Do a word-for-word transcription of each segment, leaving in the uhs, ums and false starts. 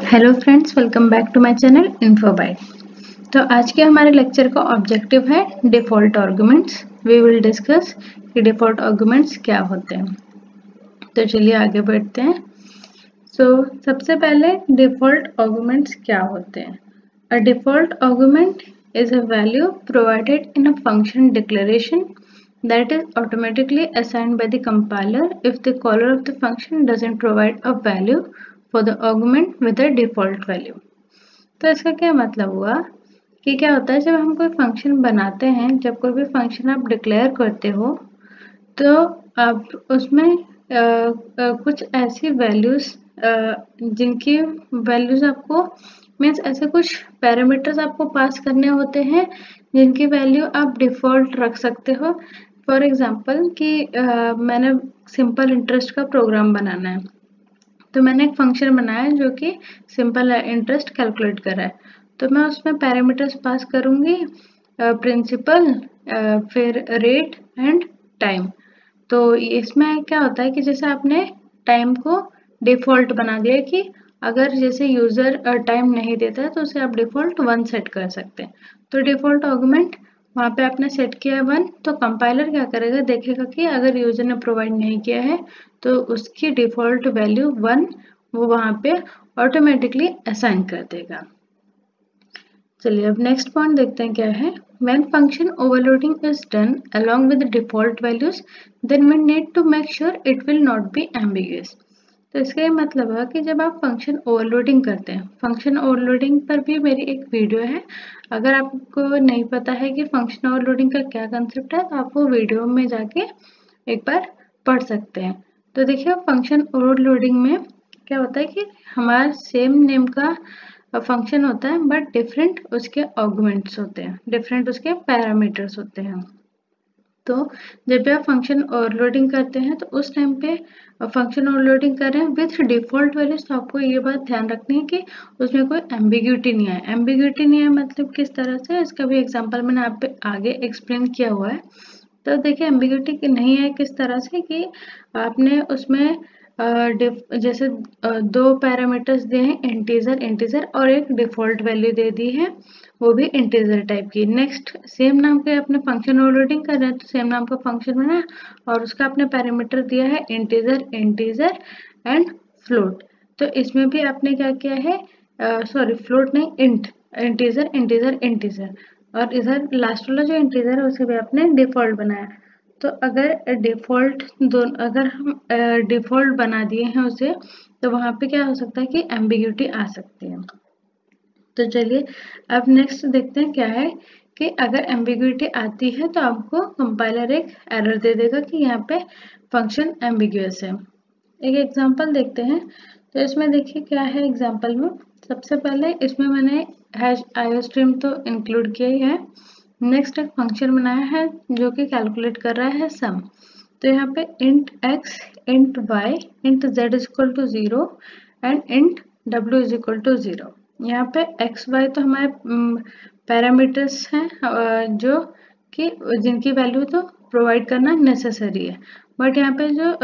Hello friends, welcome back to my channel Infobyte. तो आज के हमारे लेक्चर का ऑब्जेक्टिव है default arguments. We will discuss कि डिफ़ॉल्ट आर्गुमेंट्स क्या होते हैं। तो चलिए आगे बढ़ते हैं। सो so, सबसे पहले डिफ़ॉल्ट आर्गुमेंट्स क्या होते हैं। A default argument is a value provided in a function declaration that is automatically assigned by the compiler if the caller of the function doesn't provide a value for the argument with a default value। तो इसका क्या मतलब हुआ कि क्या होता है, जब हम कोई फंक्शन बनाते हैं, जब कोई भी फंक्शन आप डिक्लेयर करते हो तो आप उसमें आ, आ, कुछ ऐसी वैल्यूज जिनकी वैल्यूज आपको मीन्स ऐसे कुछ पैरामीटर्स आपको पास करने होते हैं जिनकी वैल्यू आप डिफ़ॉल्ट रख सकते हो। फॉर एग्जांपल कि आ, मैंने सिंपल इंटरेस्ट का प्रोग्राम बनाना है, तो मैंने एक फंक्शन बनाया है जो कि सिंपल इंटरेस्ट कैलकुलेट कर रहा है। तो मैं उसमें पैरामीटर्स पास करूँगी, प्रिंसिपल, फिर रेट एंड टाइम। तो इसमें क्या होता है कि जैसे आपने टाइम को डिफ़ॉल्ट बना दिया कि अगर जैसे यूज़र टाइम नहीं देता है तो उसे आप डिफ़ॉल्ट वन सेट कर सकते हैं। तो डिफ़ॉल्ट आर्गुमेंट वहाँ पे आपने सेट किया वन, तो कंपाइलर क्या करेगा, देखेगा कि अगर यूज़र ने प्रोवाइड नहीं किया है तो उसकी डिफ़ॉल्ट वैल्यू वन वो वहाँ पे ऑटोमेटिकली असाइन कर देगा। चलिए अब नेक्स्ट पॉइंट देखते हैं क्या है। When function overloading is done along with the default values, then we need to make sure it will not be ambiguous। तो इसका ये मतलब है कि जब आप फंक्शन ओवरलोडिंग करते हैं, फंक्शन ओवरलोडिंग पर भी मेरी एक वीडियो है। अगर आपको नहीं पता है कि फंक्शन ओवरलोडिंग का क्या कंसेप्ट है तो आप वो वीडियो में जाके एक बार पढ़ सकते हैं। तो देखिए फंक्शन ओवरलोडिंग में क्या होता है कि हमारा सेम नेम का फंक्शन होता है बट डिफरेंट उसके आर्गुमेंट्स होते हैं, डिफरेंट उसके पैरामीटर्स होते हैं। तो जब भी आप फंक्शन ओवरलोडिंग करते हैं तो उस टाइम पे फंक्शन ओवरलोडिंग कर रहे हैं विथ डिफ़ॉल्ट वैल्यूज, तो आपको ये बात ध्यान रखनी है कि उसमें कोई एम्बिग्यूटी नहीं है। एम्बिग्यूटी नहीं है मतलब किस तरह से, इसका भी एग्जांपल मैंने आप पे आगे एक्सप्लेन किया हुआ है। तो देखिए एम्बिग्यूटी नहीं है किस तरह से कि आपने उसमें जैसे दो पैरामीटर्स दिए हैं, इंटीजर इंटीजर और एक डिफ़ॉल्ट वैल्यू दे दी है वो भी इंटीजर टाइप की। नेक्स्ट सेम नाम के अपने फंक्शन ओवरलोडिंग कर रहे हैं तो सेम नाम का फंक्शन बना और उसका आपने पैरामीटर दिया है इंटीजर इंटीजर एंड फ्लोट। तो इसमें भी आपने क्या किया है, सॉरी फ्लोट नहीं, इंट, इंटीजर इंटीजर इंटीजर, और इधर लास्ट वाला जो इंटीजर है उसे भी आपने डिफ़ॉल्ट बनाया। तो अगर डिफ़ॉल्ट दोनों अगर हम डिफ़ॉल्ट बना दिए हैं उसे तो वहाँ पे क्या हो सकता है कि एम्बिग्यूटी आ सकती है। तो चलिए अब नेक्स्ट देखते हैं क्या है कि अगर एम्बिग्यूटी आती है तो आपको कंपाइलर एक एरर दे देगा कि यहाँ पे फंक्शन एम्बिग्यूअस है। एक एग्जांपल देखते हैं। तो इसमें देखिए क्या है एग्जांपल में। सबसे पहले इसमें मैंने हैश आईओस्ट्रीम तो इंक्लूड किया ही है। नेक्स्ट एक फंक्शन बनाया है जो कि कैलकुलेट कर रहा है सम। तो यहाँ पे int x, int y, int z is equal to zero and int डब्ल्यू इज इक्वल टू जीरो। यहाँ पे एक्स वाई तो हमारे पैरामीटर्स हैं जो कि जिनकी वैल्यू तो प्रोवाइड करना नेसेसरी है, बट यहाँ पे जो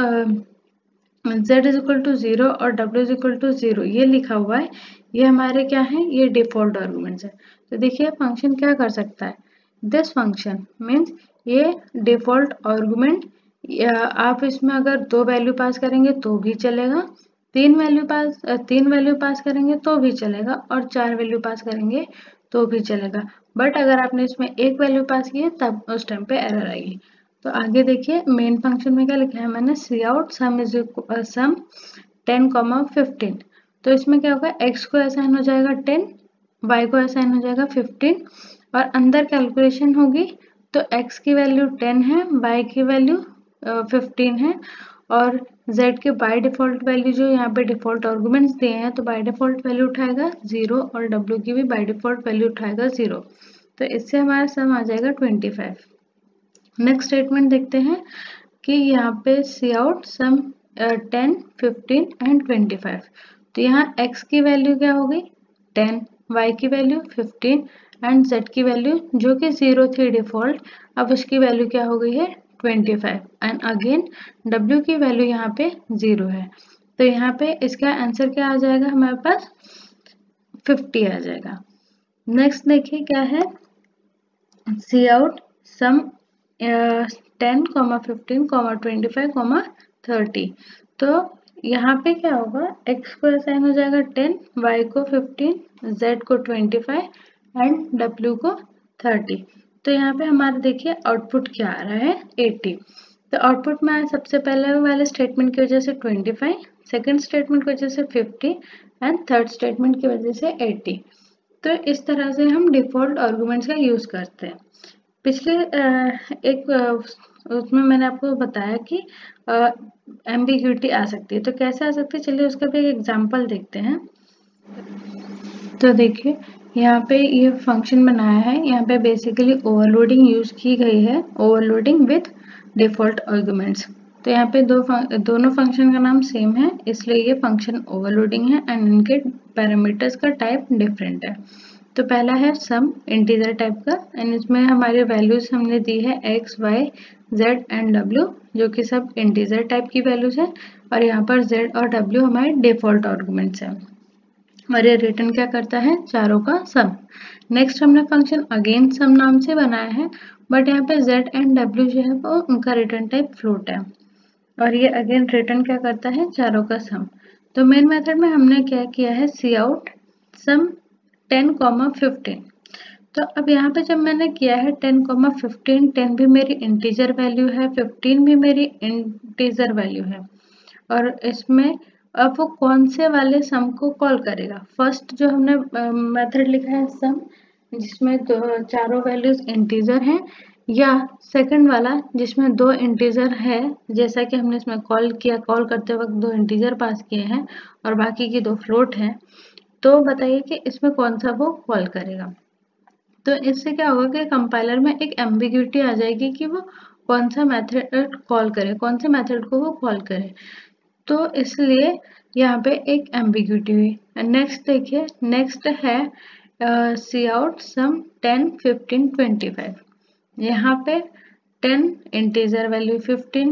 z is equal to zero और w is equal to zero ये लिखा हुआ है, ये हमारे क्या है, ये डिफ़ॉल्ट आर्गुमेंट्स है। तो देखिए फंक्शन क्या कर सकता है, दिस फंक्शन मीन्स ये डिफ़ॉल्ट आर्गुमेंट, आप इसमें अगर दो वैल्यू पास करेंगे तो भी चलेगा, तीन वैल्यू पास तीन वैल्यू पास करेंगे तो भी चलेगा और चार वैल्यू पास करेंगे तो भी चलेगा। बट अगर आपने इसमें एक वैल्यू पास की है तब उस टाइम पे एरर आएगी। तो आगे देखिए मेन फंक्शन में क्या लिखा है मैंने, c out sum is sum ten comma fifteen. तो इसमें क्या होगा, एक्स को असाइन हो जाएगा टेन, वाई को असाइन हो जाएगा फिफ्टीन और अंदर कैलकुलेशन होगी तो एक्स की वैल्यू टेन है, वाई की वैल्यू फिफ्टीन है और z के बाय डिफ़ॉल्ट वैल्यू जो यहाँ पे डिफ़ॉल्ट आर्गुमेंट्स दिए हैं तो बाय डिफ़ॉल्ट वैल्यू उठाएगा जीरो और w की भी बाय डिफ़ॉल्ट वैल्यू उठाएगा जीरो। तो इससे हमारा सम आ जाएगा ट्वेंटी फाइव। नेक्स्ट स्टेटमेंट देखते हैं कि यहाँ पे c out sum ten fifteen and twenty five. तो यहाँ x की वैल्यू क्या होगी टेन, y की वैल्यू फिफ्टीन एंड z की वैल्यू जो कि जीरो थी डिफ़ॉल्ट, अब उसकी वैल्यू क्या हो गई है twenty five and again w की वैल्यू यहाँ पे जीरो है। तो यहाँ पे इसका आंसर क्या आ जाएगा हमारे पास, फिफ्टी आ जाएगा। नेक्स्ट देखिए क्या है, c out sum ten comma fifteen comma twenty five comma thirty. तो यहाँ पे क्या होगा, x को असाइन हो जाएगा टेन, y को फिफ्टीन, z को ट्वेंटी फाइव एंड w को थर्टी। तो यहाँ पे हमारा देखिए आउटपुट क्या आ रहा है, एटी। तो आउटपुट में आया सबसे पहले वाले स्टेटमेंट की वजह से ट्वेंटी फाइव, सेकेंड स्टेटमेंट की वजह से फिफ्टी एंड थर्ड स्टेटमेंट की वजह से एटी। तो इस तरह से हम डिफॉल्ट आर्गुमेंट्स का यूज़ करते हैं। पिछले एक उसमें मैंने आपको बताया कि एम्बिग्यूटी आ सकती है, तो कैसे आ सकती है, चलिए उसका भी एक एग्जांपल देखते हैं। तो देखिए यहाँ पे ये फंक्शन बनाया है, यहाँ पे बेसिकली ओवरलोडिंग यूज की गई है, ओवरलोडिंग विथ डिफॉल्ट आर्गुमेंट्स। तो यहाँ पे दो फं, दोनों फंक्शन का नाम सेम है, इसलिए ये फंक्शन ओवरलोडिंग है एंड इनके पैरामीटर्स का टाइप डिफरेंट है। तो पहला है सम इंटीजर टाइप का एंड इसमें हमारे वैल्यूज हमने दी है एक्स वाई जेड एंड डब्ल्यू, जो कि सब इंटीजर टाइप की वैल्यूज है, और यहाँ पर जेड और डब्ल्यू हमारे डिफॉल्ट आर्गुमेंट्स हैं, और ये रिटर्न क्या करता है, चारों का सम। नेक्स्ट हमने फंक्शन अगेन सम नाम से बनाया है, बट यहाँ पे जेड एंड डब्ल्यू जो है वो उनका रिटर्न टाइप फ्लोट है, और ये अगेन रिटर्न क्या करता है, चारों का सम। तो मेन मेथड में हमने क्या किया है, c out sum ten comma fifteen. तो अब यहाँ पे जब मैंने किया है टेन कॉमा फिफ्टीन, टेन भी मेरी इंटीजर वैल्यू है, फिफ्टीन भी मेरी इंटीजर वैल्यू है, और इसमें अब वो कौन से वाले सम को कॉल करेगा। फर्स्ट जो हमने मेथड लिखा है सम, जिसमें दो चारों वैल्यूज इंटीजर हैं, या सेकंड वाला जिसमें दो इंटीजर है, जैसा कि हमने इसमें कॉल किया, कॉल करते वक्त दो इंटीजर पास किए हैं और बाकी की दो फ्लोट हैं। तो बताइए कि इसमें कौन सा वो कॉल करेगा। तो इससे क्या होगा कि कंपाइलर में एक एम्बिग्यूटी आ जाएगी कि वो कौन सा मेथड कॉल करे, कौन से मेथड को वो कॉल करे। तो इसलिए यहाँ पे एक एम्बिग्यूटी हुई। नेक्स्ट देखिए, नेक्स्ट है c out sum ten fifteen twenty five. यहाँ पे ten integer value, fifteen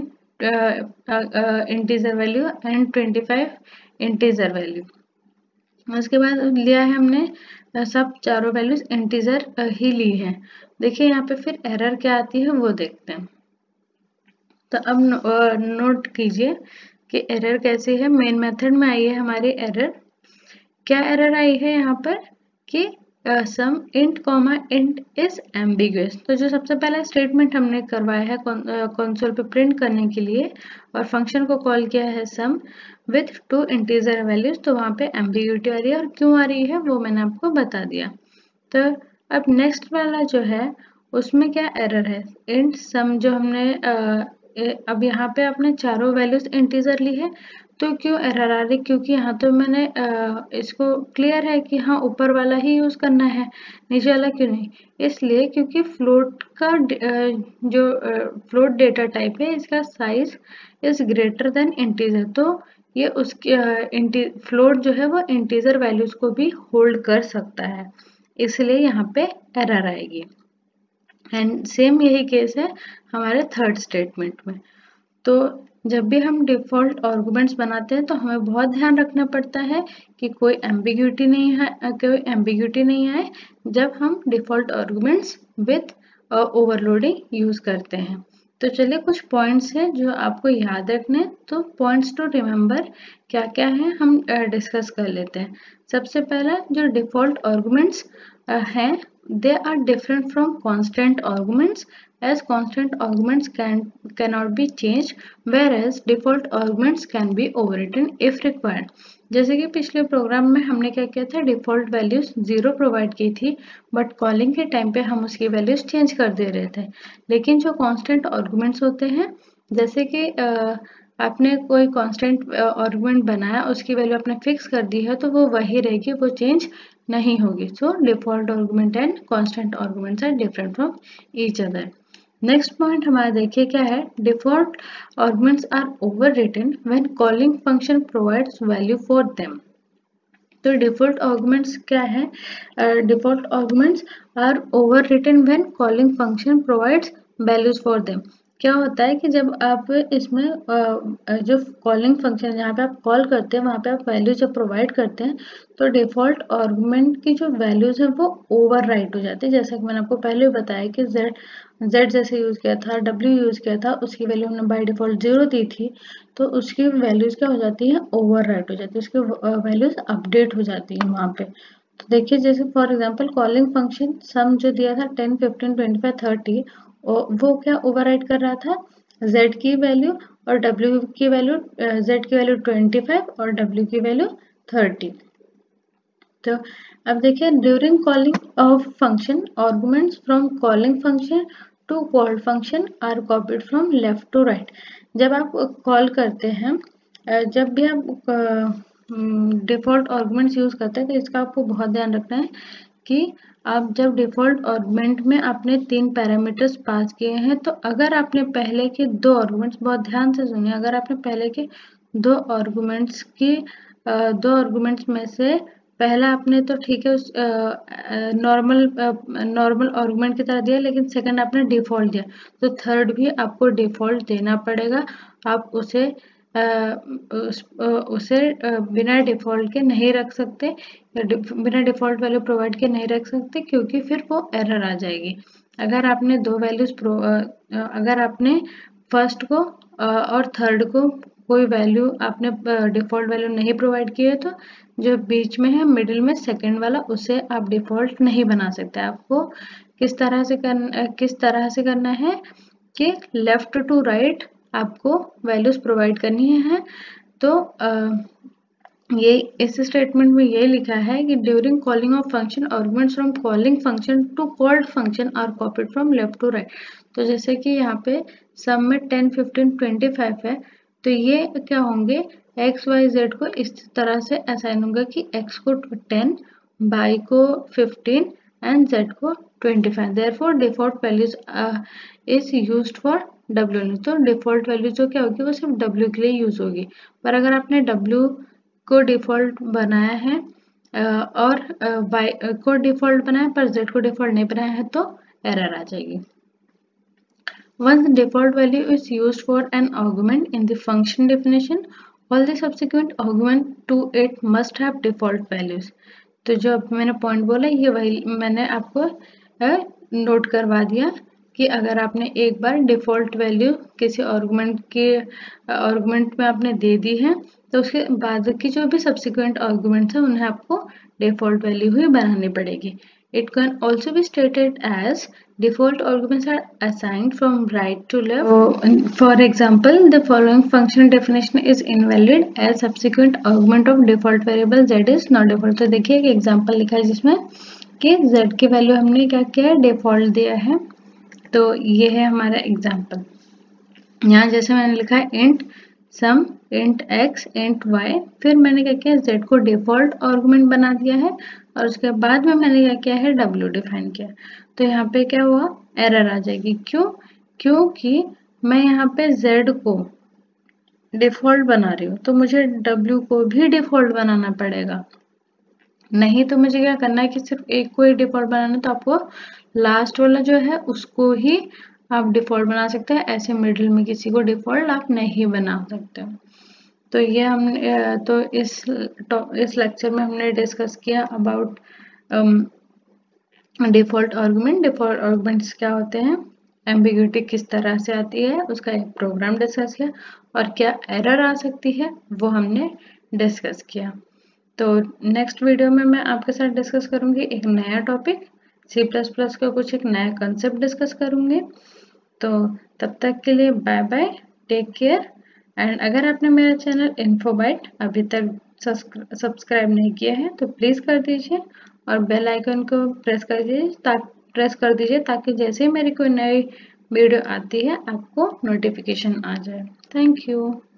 integer value and twenty five integer value. उसके बाद लिया है हमने सब चारों वैल्यूज इंटीजर ही ली है। देखिए यहाँ पे फिर एरर क्या आती है वो देखते हैं। तो अब नोट कीजिए कि एरर कैसी है। मेन मेथड में आई है हमारी एरर। क्या एरर आई है यहाँ पर कि sum int comma int is ambiguous. तो जो सबसे पहला स्टेटमेंट हमने करवाया है कंसोल पे प्रिंट करने के लिए और फंक्शन को कॉल किया है sum with two integer values, तो वहाँ पे एम्बिग्यूटी आ रही है, और क्यों आ रही है वो मैंने आपको बता दिया। तो अब नेक्स्ट वाला जो है उसमें क्या एरर है, इंट सम जो हमने आ, अब यहाँ पे आपने चारों वैल्यूज इंटीजर ली है, तो क्यों एरर आ रही, क्योंकि यहाँ तो मैंने आ, इसको क्लियर है कि हाँ ऊपर वाला ही यूज करना है, नीचे वाला क्यों नहीं। इसलिए क्योंकि फ्लोट का जो फ्लोट डेटा टाइप है इसका size is greater than integer, तो ये उसके फ्लोट जो है वो इंटीजर वैल्यूज को भी होल्ड कर सकता है, इसलिए यहाँ पे एरर आएगी। एंड सेम यही केस है हमारे थर्ड स्टेटमेंट में। तो जब भी हम डिफ़ॉल्ट आर्गुमेंट्स बनाते हैं तो हमें बहुत ध्यान रखना पड़ता है कि कोई एम्बिग्यूटी नहीं है, कोई एम्बिग्यूटी नहीं आए जब हम default arguments with overloading use करते हैं। तो चलिए कुछ पॉइंट्स हैं जो आपको याद रखने, तो पॉइंट्स टू रिमेंबर क्या क्या है हम डिस्कस कर लेते हैं। सबसे पहला जो डिफ़ॉल्ट आर्गुमेंट्स हैं, they are different from constant arguments, as constant arguments can cannot be changed, whereas default arguments can be overwritten if required। जैसे कि पिछले प्रोग्राम में हमने क्या किया था, डिफ़ॉल्ट वैल्यूज जीरो प्रोवाइड की थी, बट कॉलिंग के टाइम पे हम उसकी वैल्यूज चेंज कर दे रहे थे। लेकिन जो कांस्टेंट आर्गुमेंट्स होते हैं, जैसे कि आपने कोई कांस्टेंट आर्गुमेंट बनाया, उसकी वैल्यू आपने फिक्स कर दी है, तो वो वही रहेगी, वो चेंज नहीं होगी। So default argument and constant arguments are different from each other. Next point हमारा देखिए क्या है, default arguments are overwritten when calling function provides value for them. तो डिफॉल्ट आर्गुमेंट्स क्या है, default arguments are overwritten when calling function provides values for them. क्या होता है कि जब आप इसमें जो कॉलिंग फंक्शन जहाँ पे आप कॉल करते हैं वहाँ पे आप वैल्यू जब प्रोवाइड करते हैं तो डिफ़ॉल्ट आर्गुमेंट की जो वैल्यूज़ हैं वो ओवरराइट हो जाती है। जैसा कि मैंने आपको पहले भी बताया कि जेड जेड जैसे यूज़ किया था, डब्ल्यू यूज़ किया था, उसकी वैल्यू हमने बाय डिफ़ॉल्ट ज़ीरो दी थी, तो उसकी वैल्यूज़ क्या हो जाती है, ओवरराइट हो जाती है, उसकी वैल्यूज़ अपडेट हो जाती है वहाँ पे। तो देखिए जैसे for example calling function sum जो दिया था ten, fifteen, twenty five, thirty, वो क्या ओवरराइट कर रहा था, z की वैल्यू और w की वैल्यू, z की वैल्यू ट्वेंटी फाइव और w की वैल्यू थर्टी। तो अब देखिए during calling of function arguments from calling function to called function are copied from left to right. जब आप कॉल करते हैं, जब भी आप डिफ़ॉल्ट आर्गुमेंट्स यूज़ करते हैं तो इसका आपको बहुत ध्यान रखना है कि आप जब डिफ़ॉल्ट आर्गुमेंट में आपने तीन पैरामीटर्स पास किए हैं, तो अगर आपने पहले के दो आर्गुमेंट्स, बहुत ध्यान से सुनिए, अगर आपने पहले के दो आर्गुमेंट्स की दो आर्गुमेंट्स में से पहला आपने तो ठीक है उस नॉर्मल नॉर्मल आर्गुमेंट की तरह दिया, लेकिन सेकंड आपने डिफ़ॉल्ट दिया, तो थर्ड भी आपको डिफ़ॉल्ट देना पड़ेगा। आप उसे uh, उस, uh, उसे uh, बिना डिफ़ॉल्ट के नहीं रख सकते, या बिना डिफ़ॉल्ट वैल्यू प्रोवाइड के नहीं रख सकते, क्योंकि फिर वो एरर आ जाएगी। अगर आपने दो वैल्यूज प्रो uh, अगर आपने फर्स्ट को uh, और थर्ड को कोई वैल्यू आपने डिफ़ॉल्ट वैल्यू नहीं प्रोवाइड की है, तो जो बीच में है मिडिल में सेकंड वाला, उसे आप डिफ़ॉल्ट नहीं बना सकते। आपको किस तरह से करना किस तरह से करना है कि लेफ्ट टू राइट आपको वैल्यूज प्रोवाइड करनी है। तो आ, ये इस स्टेटमेंट में ये लिखा है कि during calling of function arguments from calling function to called function are copied from left to right. तो जैसे कि यहाँ पे सम में टेन, फिफ्टीन, ट्वेंटी फाइव है, तो ये क्या होंगे, एक्स वाई जेड को इस तरह से असाइन होगा कि एक्स को टेन, वाई को फिफ्टीन एंड जेड को twenty five. Therefore default values is used for डब्ल्यू। तो डिफॉल्ट वैल्यू जो क्या होगी वो सिर्फ डब्ल्यू के लिए यूज होगी। पर अगर आपने डब्ल्यू को डिफ़ॉल्ट बनाया है और वाई को डिफ़ॉल्ट बनाया पर जेड को डिफ़ॉल्ट नहीं बनाया है, तो एरर आ जाएगी। Once the default value is used for an argument in the function definition, all the subsequent argument to it must have default values. तो जो मैंने पॉइंट बोला ये वही मैंने आपको नोट करवा दिया कि अगर आपने एक बार डिफ़ॉल्ट वैल्यू किसी आर्गुमेंट के आर्गुमेंट में आपने दे दी है, तो उसके बाद की जो भी सब्सिक्वेंट आर्गुमेंट्स हैं उन्हें आपको डिफ़ॉल्ट वैल्यू ही बनानी पड़ेगी। It can also be stated as default arguments are assigned from right to left. So, for example, the following function definition is invalid as subsequent argument of default variable z is not default. तो देखिए एक example लिखा है जिसमें कि z की value हमने क्या किया है, डिफॉल्ट दिया है। तो ये है हमारा एग्जाम्पल। यहाँ जैसे मैंने लिखा है int sum, int x, int y, फिर मैंने क्या किया, z को डिफॉल्ट आर्गुमेंट बना दिया है और उसके बाद में मैंने क्या किया है, w डिफाइन किया। तो यहाँ पे क्या हुआ, एरर आ जाएगी। क्यों? क्योंकि मैं यहाँ पे z को डिफॉल्ट बना रही हूँ, तो मुझे w को भी डिफॉल्ट बनाना पड़ेगा। नहीं तो मुझे क्या करना है कि सिर्फ एक को ही डिफॉल्ट बनाना है, तो आपको लास्ट वाला जो है उसको ही आप डिफॉल्ट बना सकते हैं। ऐसे मिडिल में किसी को डिफॉल्ट आप नहीं बना सकते। तो ये हमने तो इस इस लेक्चर में हमने डिस्कस किया about default argument. Default arguments क्या होते हैं, एम्बिग्यूटी किस तरह से आती है, उसका एक प्रोग्राम डिस्कस किया, और क्या एरर आ सकती है वो हमने डिस्कस किया। तो नेक्स्ट वीडियो में मैं आपके साथ डिस्कस करूंगी एक नया टॉपिक, सी प्लस प्लस का कुछ एक नया कंसेप्ट डिस्कस करूंगी। तो तब तक के लिए bye bye, take care. And अगर आपने मेरा चैनल इन्फोबाइट अभी तक सब्सक्राइब नहीं किया है तो प्लीज़ कर दीजिए और बेल आइकन को प्रेस कर दीजिए ताकि प्रेस कर दीजिए ताकि जैसे ही मेरी कोई नई वीडियो आती है आपको नोटिफिकेशन आ जाए। Thank you.